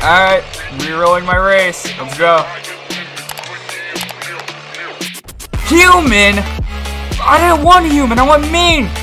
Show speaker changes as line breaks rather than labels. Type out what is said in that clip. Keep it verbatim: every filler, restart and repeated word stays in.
Alright, rerolling my race. Let's go. Human! I didn't want human, I want mean!